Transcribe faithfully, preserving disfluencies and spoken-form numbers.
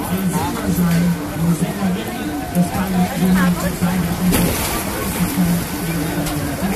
ein Sänger sein, eine Sängerin, das kann jemand sein, der